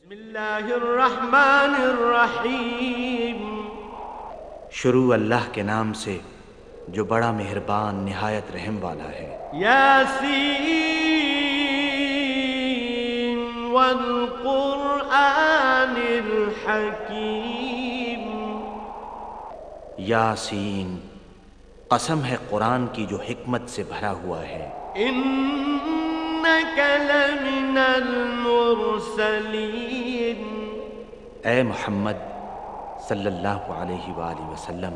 बिस्मिल्लाहिर्रहमानिर्रहीम। शुरू अल्लाह के नाम से जो बड़ा मेहरबान निहायत रहम वाला है। यासीन वल कुरआनिल हकीम। यासीन, कसम है कुरान की जो हिकमत से भरा हुआ है। इन्नका लमिनल मुरसलीन। ए मोहम्मद सल्लल्लाहु अलैहि वसल्लम,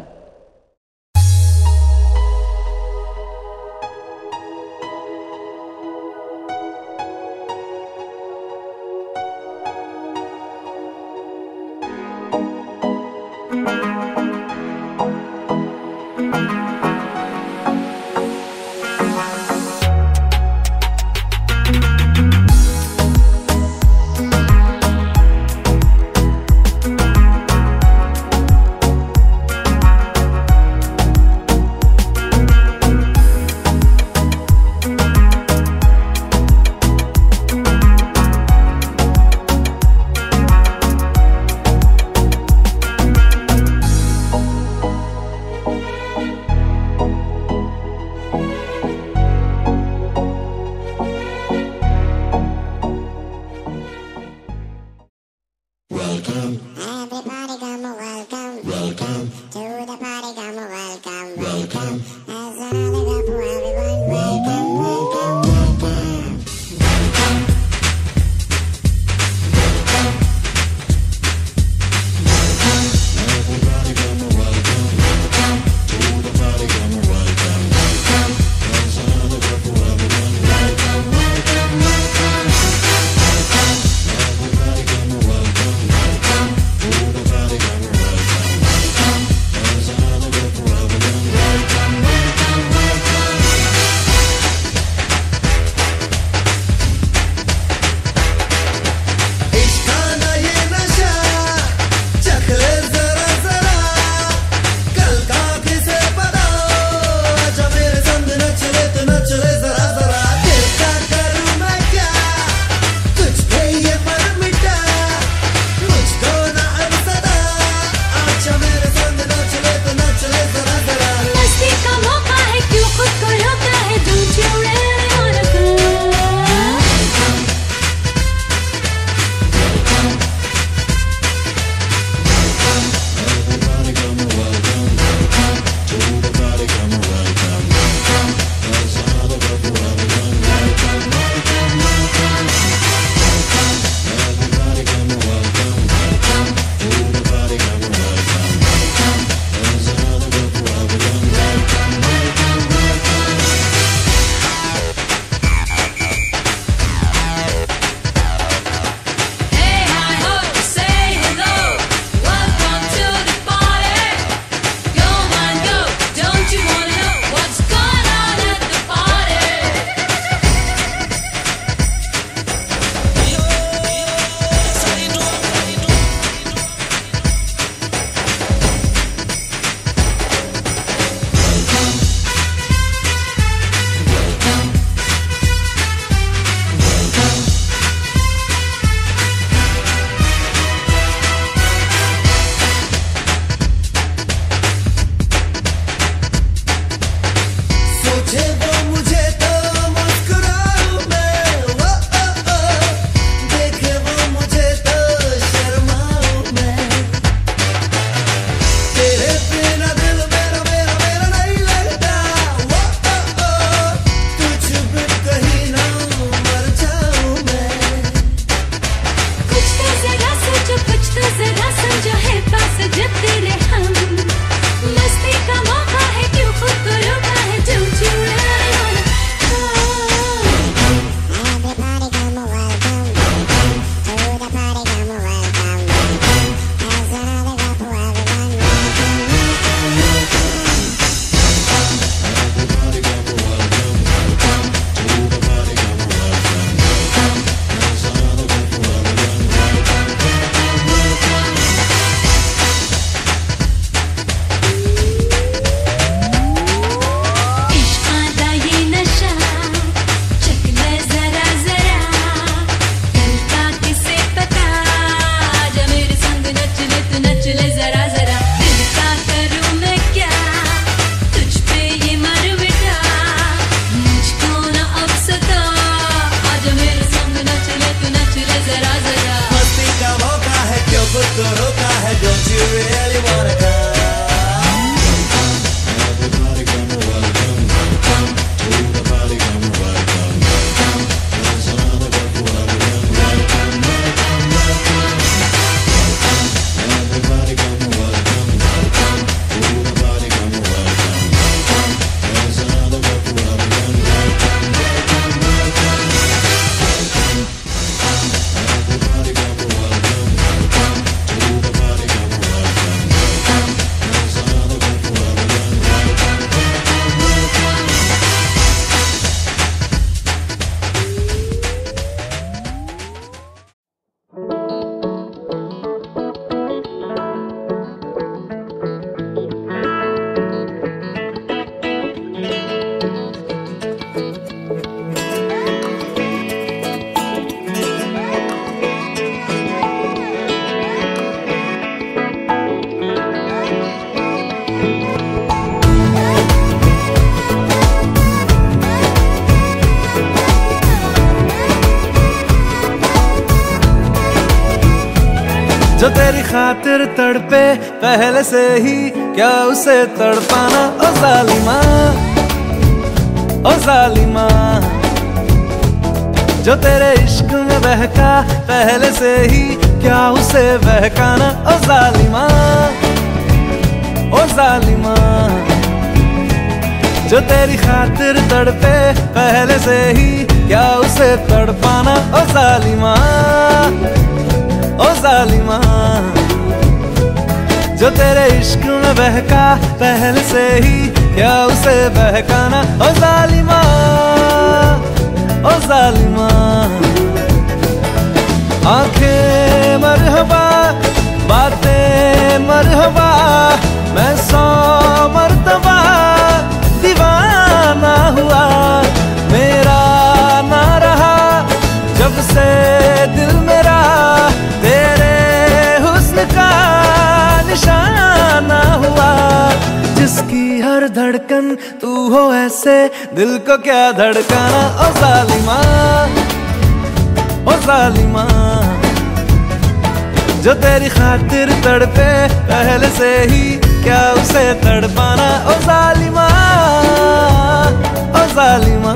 जो तेरी खातिर तड़पे पहले से ही, क्या उसे तड़पाना ओ जालिमा, ओ जालिमा। जो तेरे इश्क में बहका पहले से ही, क्या उसे बहकाना ओ जालिमा, ओ जालिमा। जो तेरी खातिर तड़पे पहले से ही, क्या उसे तड़पाना ओ जालिमा, ओ जालिमा। जो तेरे इश्क में बहका पहले से ही, क्या उसे बहकाना ओ जालिमा, ओ जालिमा। आंखें मरहबा, बातें मरहबा, मैं 100 मर्तबा दीवाना हुआ। मेरा ना रहा जब से दिल मेरा, तेरे हुस्न का निशाना हुआ। जिसकी हर धड़कन तू हो ऐसे, दिल को क्या धड़काना ओ जालिमा, ओ जालिमा। जो तेरी खातिर तड़पे पहले से ही, क्या उसे तड़पाना ओ जालिमा, ओ जालिमा।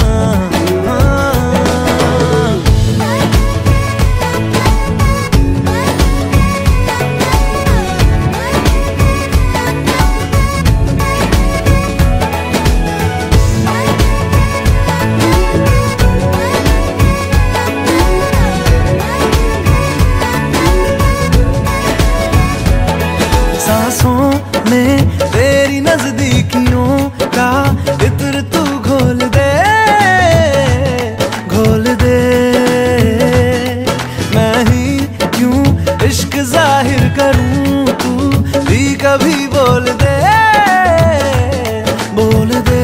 सांसों में तेरी नजदीकियों का इत्र तू घोल दे, घोल दे। मैं ही क्यों इश्क जाहिर करूं, तू भी कभी बोल दे, बोल दे।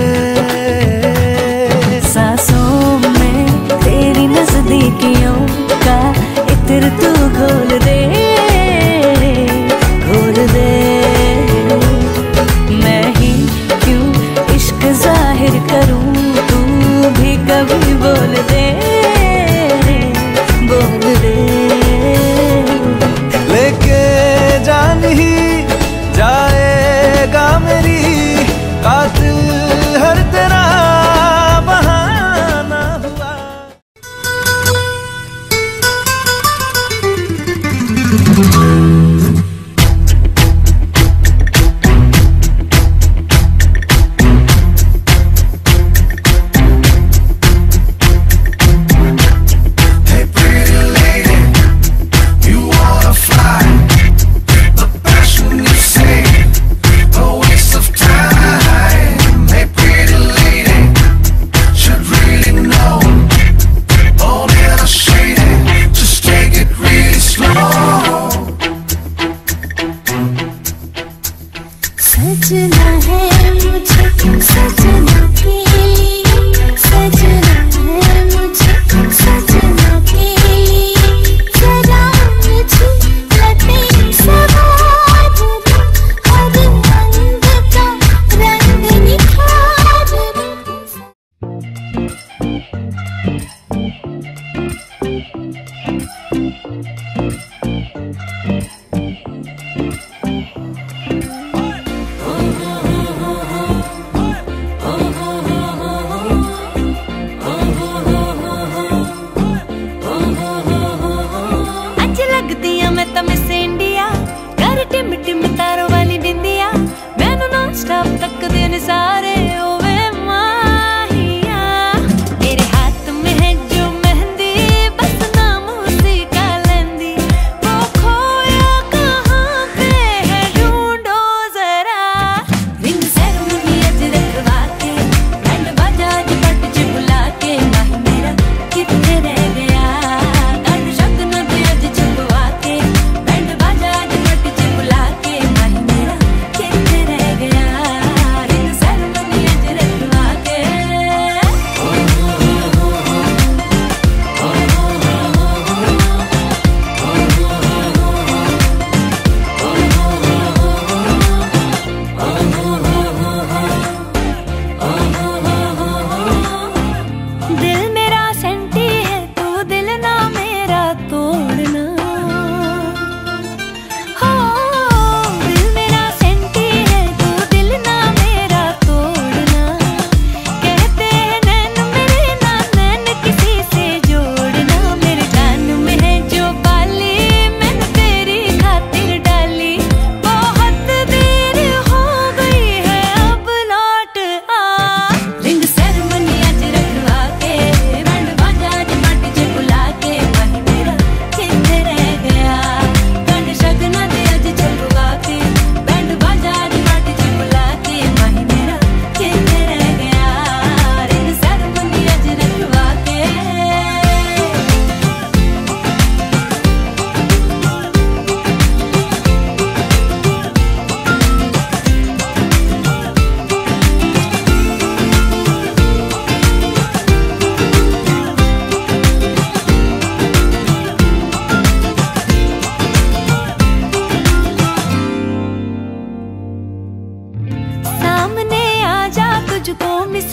सांसों में तेरी नजदीकियों का इत्र तू घोल दे, घोल दे। मैं ही क्यों इश्क जाहिर करूं, तू भी कभी बोल दे, बोल दे। लेके जान ही जाएगा मेरी, कातिल हर तेरा बहाना हुआ।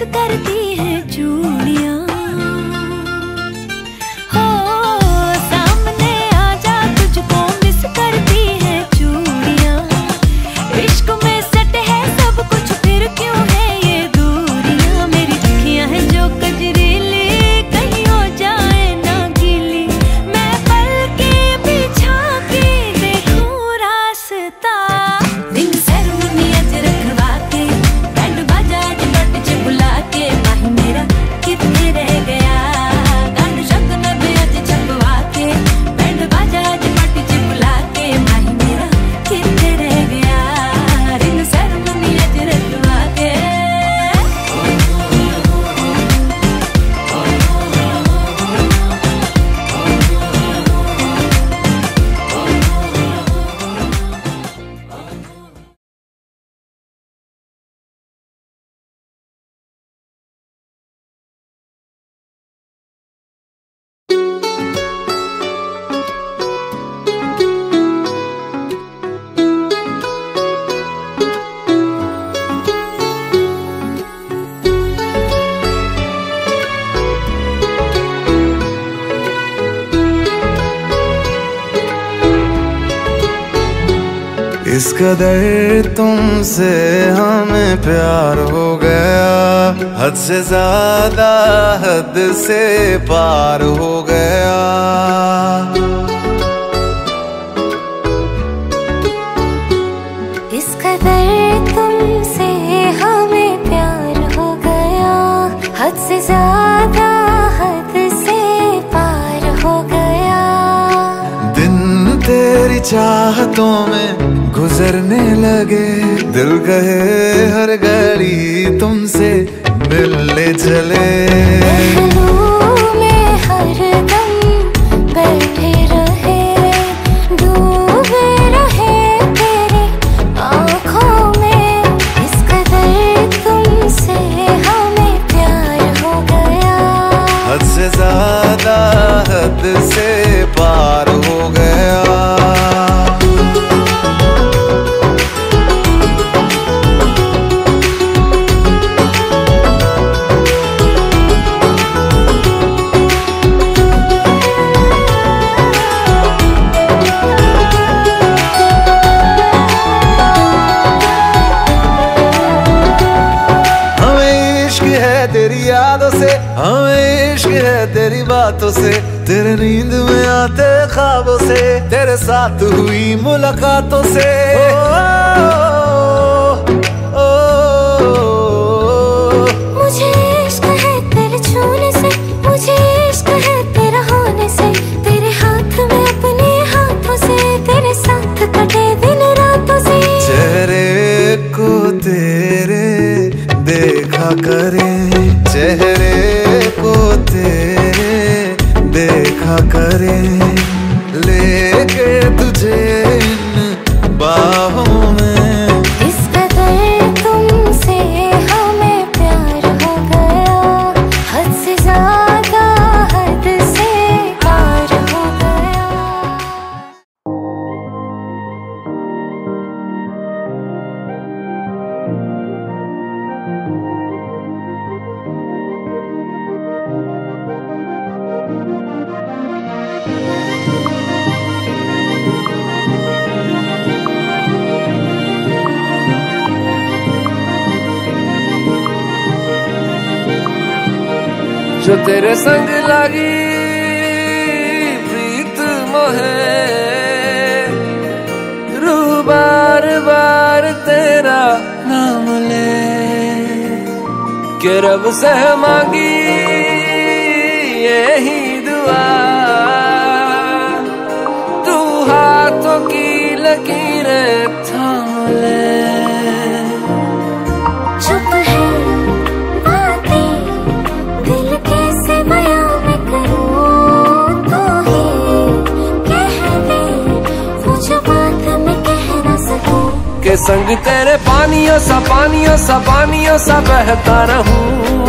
करती है चूड़ियां। हो सामने आजा, तुझको मिस करती है चूड़ियां। इश्क में सट है सब कुछ, फिर क्यों है ये दूरियां। मेरी अखियां हैं जो कजरीली, कहीं हो जाए ना गीली। मैं पल के बिछा के देखूं रास्ता। रिंग सेरेमनी आज रखवा के, बैंड बाजा आज बट च बुला के। माही मेरा कितने रह गया, गांड शगन भी आज छपवा के। बैंड बाजा आज बट च बुला के। माही मेरा कितने रह गया, रिंग सेरेमनी आज रखवा के। इस कदर तुमसे हमें प्यार हो गया, हद से ज्यादा हद से पार हो गया। इस कदर तुमसे हमें प्यार हो गया, हद से ज्यादा हद से पार हो गया। दिन तेरी चाहतों में गुजरने लगे, दिल कहे हर घड़ी तुमसे मिलने चले। पहलू में हरदम बैठे रहे, डूबे रहे तेरी आँखों में। इस कदर तुमसे हमें प्यार हो गया, हद से ज्यादा हद से पार हो गया। तेरी यादों से, हमें इश्क है तेरी बातों से। तेरे नींद में आते ख्वाबों से, तेरे साथ हुई मुलाकातों से। मुझे इश्क है तेरे छूने से, मुझे इश्क है तेरा होने से। तेरे हाथ में अपने हाथों से, तेरे साथ कटे दिन रातों से। चेहरे को तेरे देखा करे, चेहरे को तेरे देखा करे। लेके तुझे इन बाहों में, इस कदर तुमसे हमें प्यार हो गया, हद से ज्यादा हद से पार हो गया। जो तेरे संग लगी प्रीत मोहे, रूह बार बार तेरा नाम ले। के रब से मांगी यही दुआ, तू हाथों की लकीरें थाम ले। चुप है बातें, दिल कैसे बयां मैं करूं, तो ही कह दे वो जो बात मैं कह न सकूं। के संग तेरे पानियों सा बहता रहूं।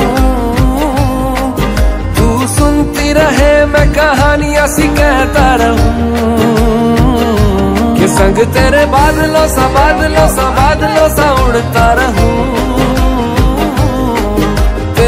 तू सुनती रहे मैं कहानियां सी कहता रहूं। के संग तेरे बादलों सा उड़ता रहूं।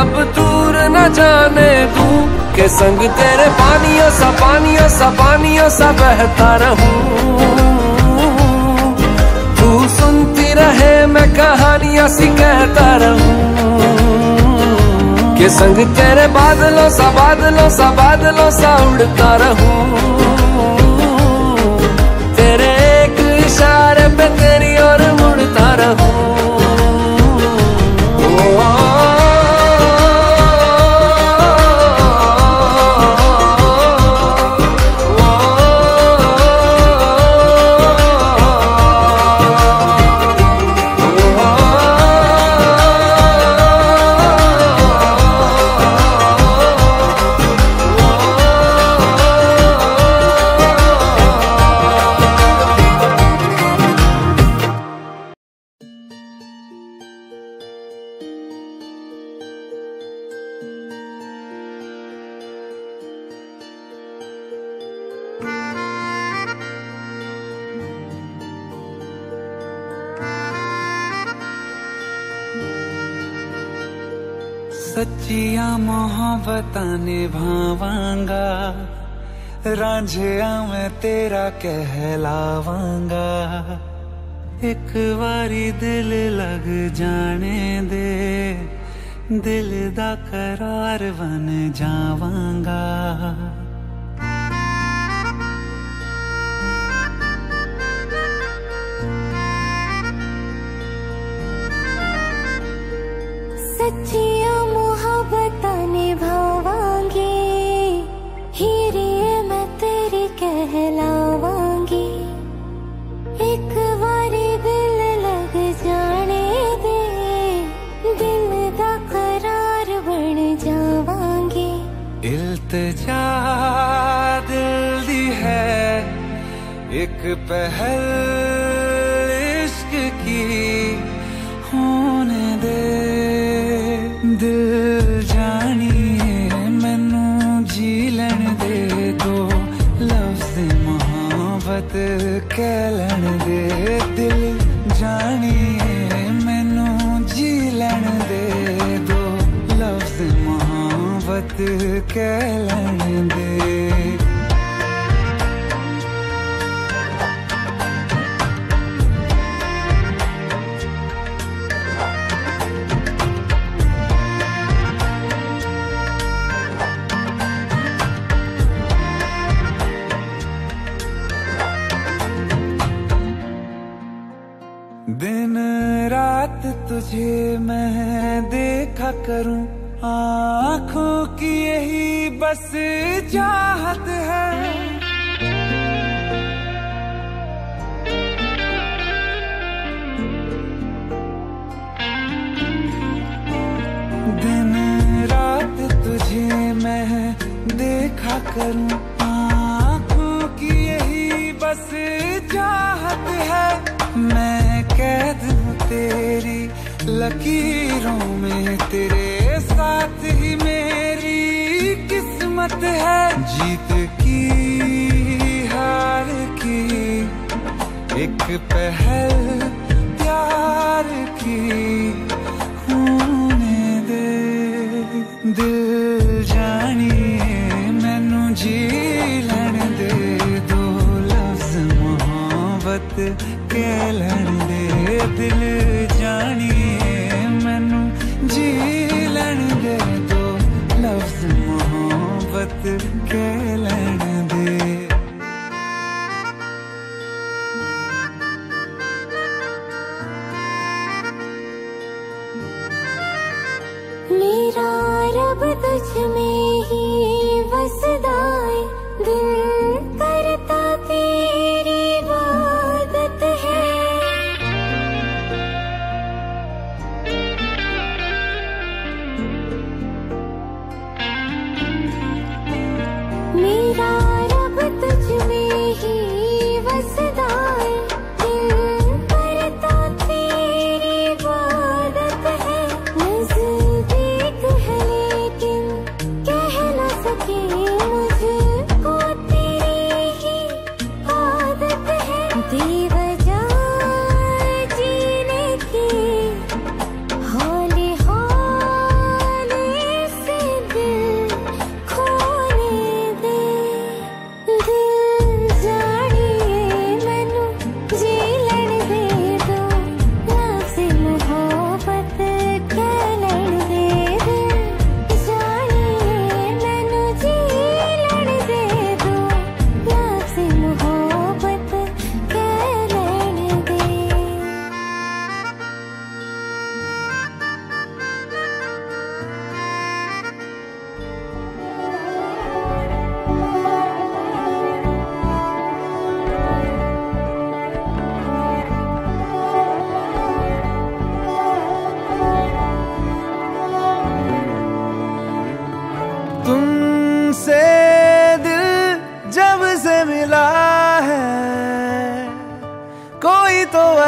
अब दूर न जाने दूं, के संग तेरे पानियों सा बहता रहूं। तू सुनती रहे मैं कहानियां सी कहता रहूं, के संग तेरे बादलों सा उड़ता रहूं। तेरे एक इशारे पे तेरी ओर मुड़ता रहूं। सच्चिया मोहब्बतां निभावांगा, रांझिया मैं तेरा कहलावांगा। एक बारी दिल लग जाने दे, दिल दा करार बन जावांगा। सच्चिया मोहब्बतां निभावांगी, हीरे मैं तेरी कहलावांगी। एक बारी दिल लग जाने दे, दिल दा करार बन जावांगी। इल्तिजा दिल दी है एक पहल इश्क की, होने दे दिल जानिए मैनू जी लैन दे। दो लफ्ज़ मोहब्बत कह लैन दे, दिल जानिए मैनू जी लैन दे। दो लफ्ज़ मोहब्बत कह लैन दे। दिन रात तुझे मैं देखा करूं, आँखों की यही बस चाहत है। दिन रात तुझे मैं देखा करूं, आँखों की यही बस चाहत है। मैं कैद हूँ तेरी लकीरों में, तेरे साथ ही मेरी किस्मत है। जीत की हार की एक पहल प्यार की, होने दे दिल जानिए मैनू जी लैन दे। दो लफ्ज़ मोहब्बत कह लैन दे, दिल जानिए मैनू जी लैन दे। दो लफ्ज़ मोहब्बत कह लैन दे। मेरा रब तुझ में ही वसदा है, दिल करता तेरी इबादत है। मेरा रब तुझ में ही वसदा है, दिल करता तेरी इबादत है। नज़दीक है लेकिन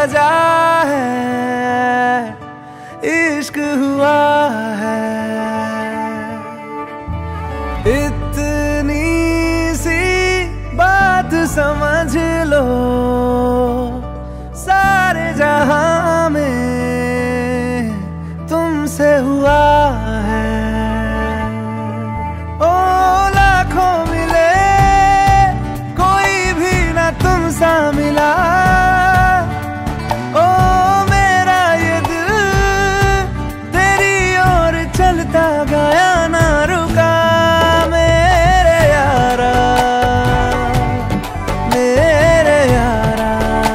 वजह है, इश्क हुआ है। इतनी सी बात समझ लो, सारे जहां में तुमसे हुआ है। ओ लाखों मिले, कोई भी ना तुम सा मिला। ओ मेरा ये दिल तेरी ओर चलता गया, ना रुका। मेरे यारा, मेरे यारा,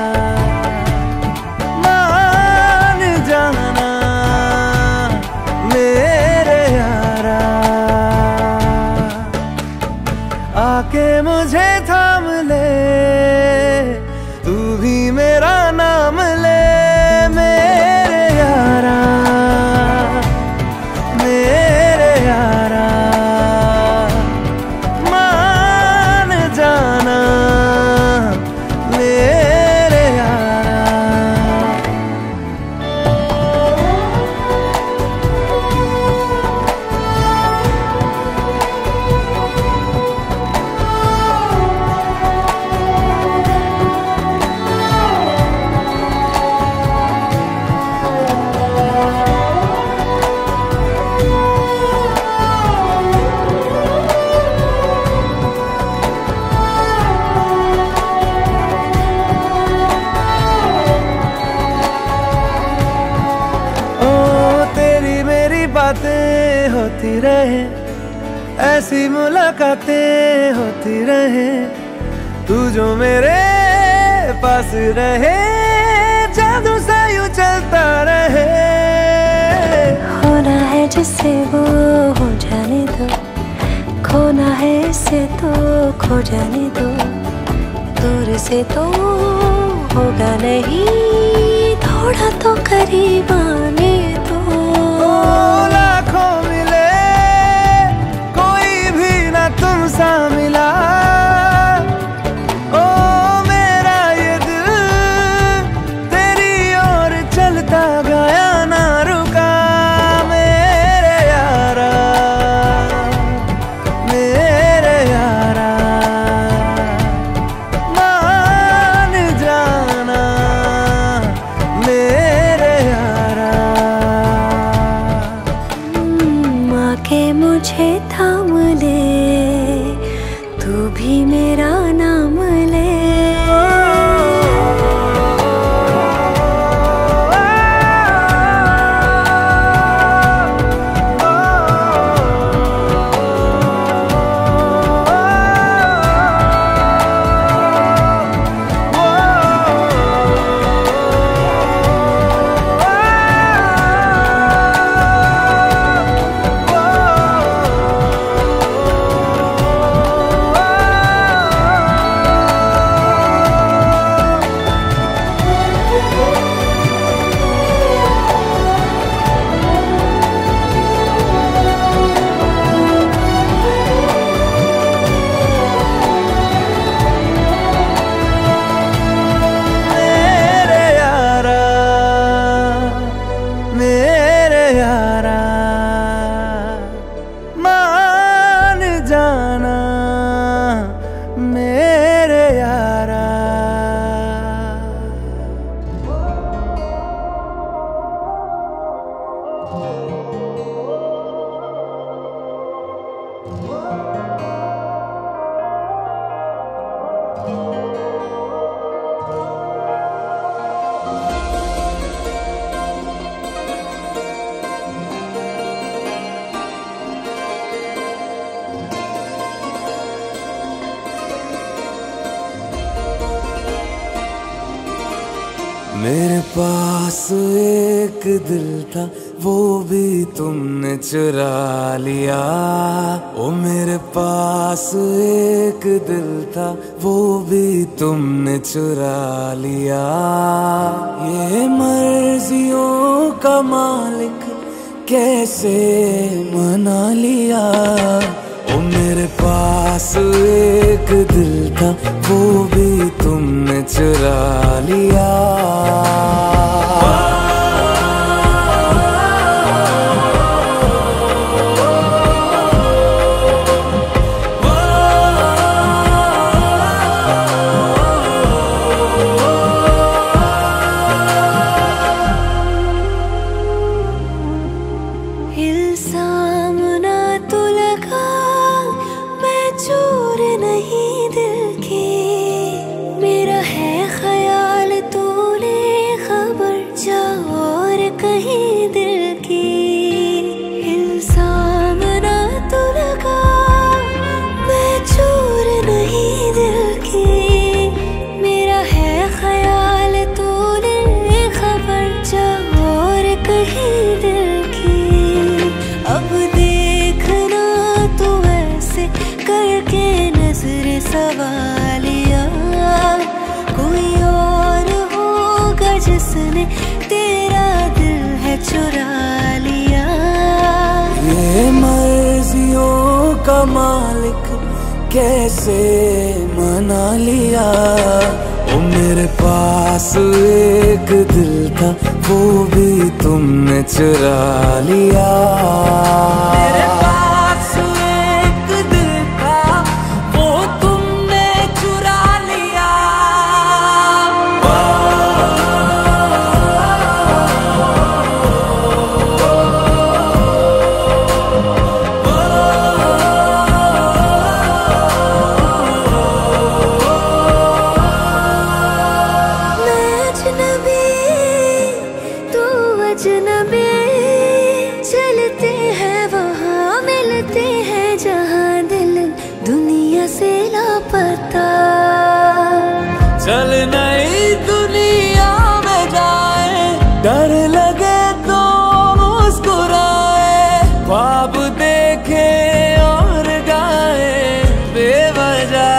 मान जाना मेरे यारा। आके मुझे थाम ले, तू भी मेरा नाम ले। मेरे यारा, मेरे यारा, मान जाना मेरे यारा। बातें होती रहे, ऐसी मुलाकातें होती रहे। तू जो मेरे पास रहे, जादू सा यूं चलता रहे। होना है जिससे वो हो जाने दो, खोना है इससे तो खो जाने दो। दूर से तो होगा नहीं, थोड़ा तो करीब आने दो। लाखों मिले, कोई भी ना तुम सा मिला। ओ मेरा ये दिल तेरी ओर चलता गया, ना रुका। मेरे यारा, मेरे यारा, मान जाना मेरे यारा। आके मुझे थाम ले, तू भी मेरा नाम ले। मेरे पास एक दिल था, वो भी तुमने चुरा लिया। ओ मेरे पास एक दिल था, वो भी तुमने चुरा लिया। ये मर्जियों का मालिक कैसे मना लिया। ओ मेरे पास एक दिल था, वो भी तुमने चुरा लिया। सवालिया, कोई और होगा जिसने तेरा दिल है चुरा लिया। ये मर्जियों का मालिक कैसे मना लिया, ओ मेरे पास एक दिल था वो भी तुमने चुरा लिया। मेरे पास एक दिल था वो तुमने चुरा लिया। अजनबी चलते हैं वहाँ मिलते हैं जहाँ दिल दुनिया से लापता। चल नई दुनिया में जाए, डर लगे तो मुस्कुराए, ख्वाब देखे और गाए बेवजह।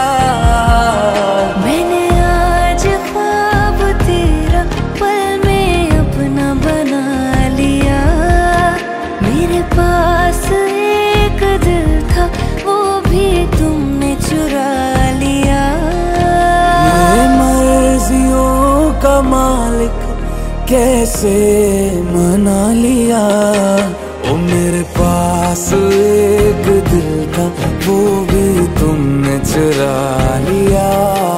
मैंने आज ख्वाब तेरा पल में अपना बना लिया। मेरे पास एक दिल था वो भी तुमने चुरा लिया। ये मर्जियों का मालिक कैसे मना लिया, ओ मेरे पास एक दिल था वो भी तुमने चुरा लिया।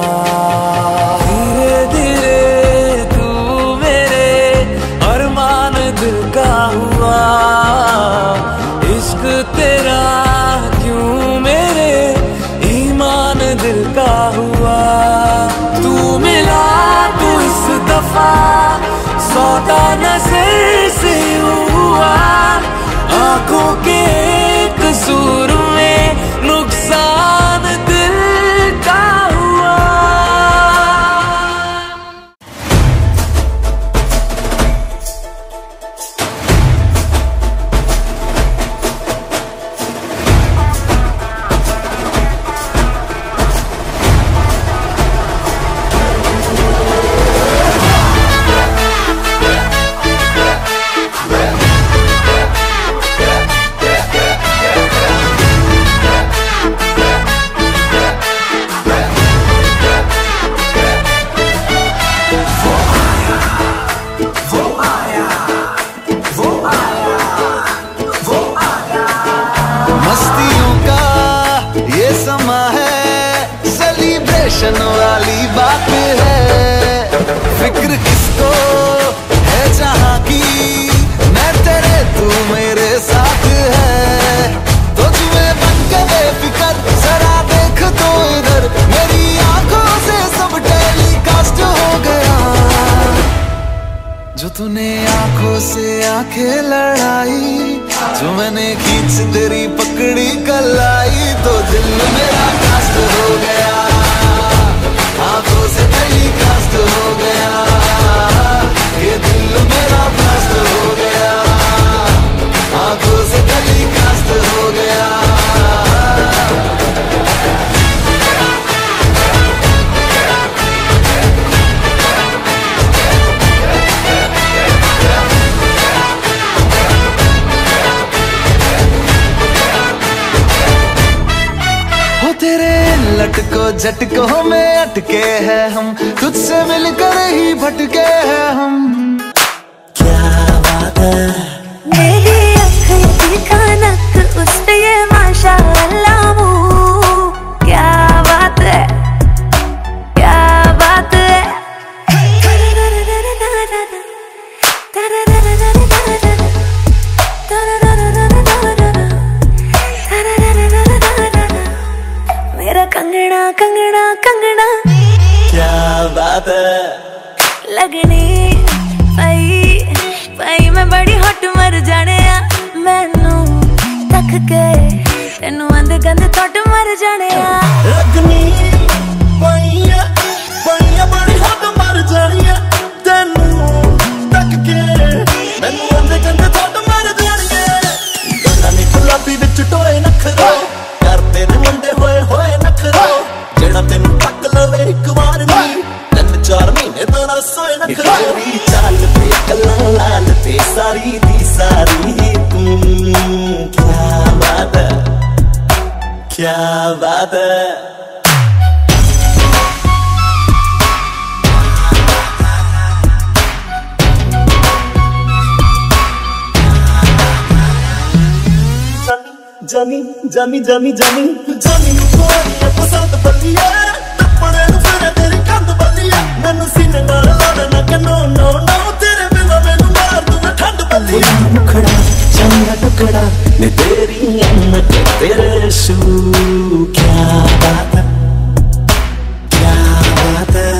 धीरे धीरे तू मेरे अरमान दिल का हुआ, इश्क तेरा क्यों मेरे ईमान दिल का हुआ। तू मिला तू इस दफा सौदा नजर से हुआ, आंखों के कसूर में नुकसान दिल का हुआ। मस्तियों का ये समा है, सेलिब्रेशन वाली बात है। फिक्र किसको है जहाँ की, मैं तेरे तू मेरे साथ है। तो तुम्हें बन के बेफिक्र जरा देख तो इधर, मेरी आंखों से सब टेलीकास्ट हो गया। जो तूने आंखों से आंखें लड़ाई, जो मैंने खींच तेरी पकड़ी कलाई, तो दिल मेरा कास्ट हो गया, आंखों से टेलीकास्ट हो गया। ये दिल मेरा कास्ट हो गया, आंखों से टेलीकास्ट हो गया। तेरे लटको झटकों में अटके हैं हम, तुझसे मिलकर ही भटके हैं हम। क्या बात है, मेरी आँखें दिखा नक उस पे ये माशाअल्लाह मुँह। क्या बात है, क्या बात है। मेरा कंगना कंगना कंगना, क्या बात है। लगनी पई पई मैं बड़ी हट मर जाने आ। मैनू तक के तेनू अंध गंध थोट मर जाने आ। लगनी पईया पईया बड़ी हट मर जानी है, तेनू तक के मैनू अंध गंध थोट मर जानी है। गल्लां नी गुलाबी विच टोए नखरो, करते ने मुंडे होए होए नखरो। तेरी चाल पे कल्ला लाल पे सारी दी सारी तू। क्या बात है, क्या बात है। जानी जानी जानी जानी जानी गोरिया पसंद बलिया टप्पड़े नु फिर तेरी कंध बलिया मैनू सीने नाल लड़ना के नो नो नो तेरे बिना मैनू मार दूं मैं ठंड बलिया। मुखड़ा चंगा टुकड़ा ने तेरी अम्मत तेरे शू। क्या बात है, क्या बात है,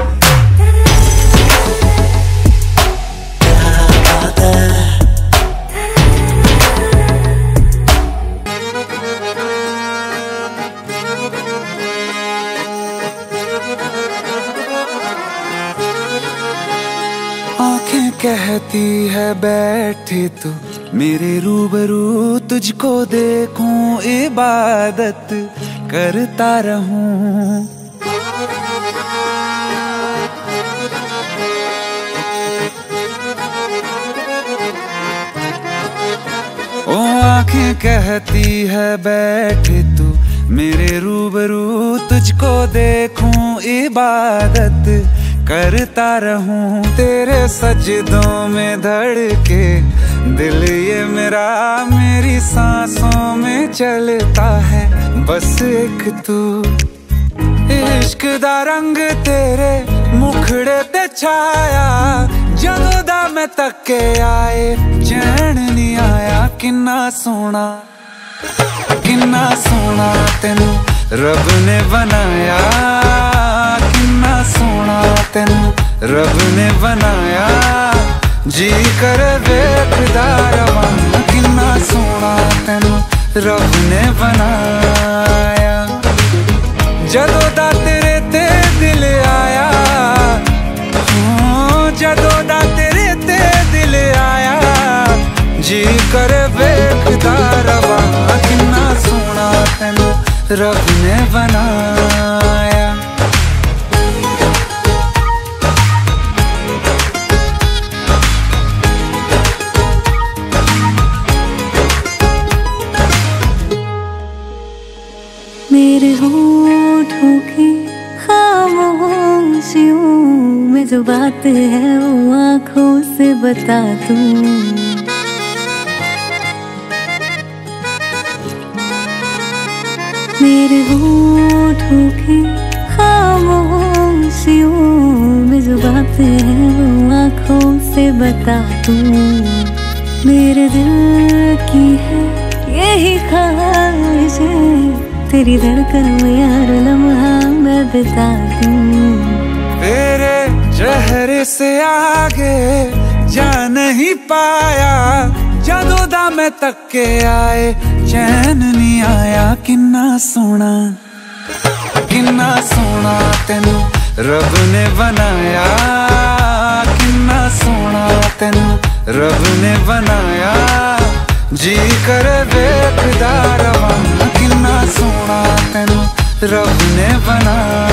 क्या बात है। आंखें कहती है बैठे तू मेरे रूबरू तुझको देखूं इबादत करता रहूं। ओ आंखें कहती है बैठे तू मेरे रूबरू तुझको देखूं इबादत करता रहूं। तेरे सजदों में धड़के दिल ये मेरा मेरी सांसों में चलता है बस एक तू। इश्क दा रंग तेरे मुखड़े ते छाया जदों दा मैं तके आए चैन नहीं आया। किन्ना सोना तेनू रब ने बनाया, किन्ना सोना तेनू रब ने बनाया। जी कर वेखदा रवां किन्ना सोना तेनू रब ने बनाया। जदों दा तेरे ते दिल आया, जदों दा तेरे ते दिल आया। जी कर वेखदा रवां किन्ना सोना तेनू रब ने बनाया। मेरे होठों की खामोशियों में जो बात है वो आँखों से बता दूं। मेरे होठों की खामोशियों में जो बात है वो आँखों से बता दूं। मेरे दिल की है यही ख्वाहिश है तेरी धड़कन में हर लम्हा मैं बिता दूं। तेरे चेहरे से आगे जा नहीं पाया जदों दा मैं तके आए चैन नहीं आया। किन्ना सोना तेनू रब ने बनाया, किन्ना सोना तेनू रब ने बनाया। जी कर वेखदा रवां किन्ना सोना तेनू रब ने बनाया।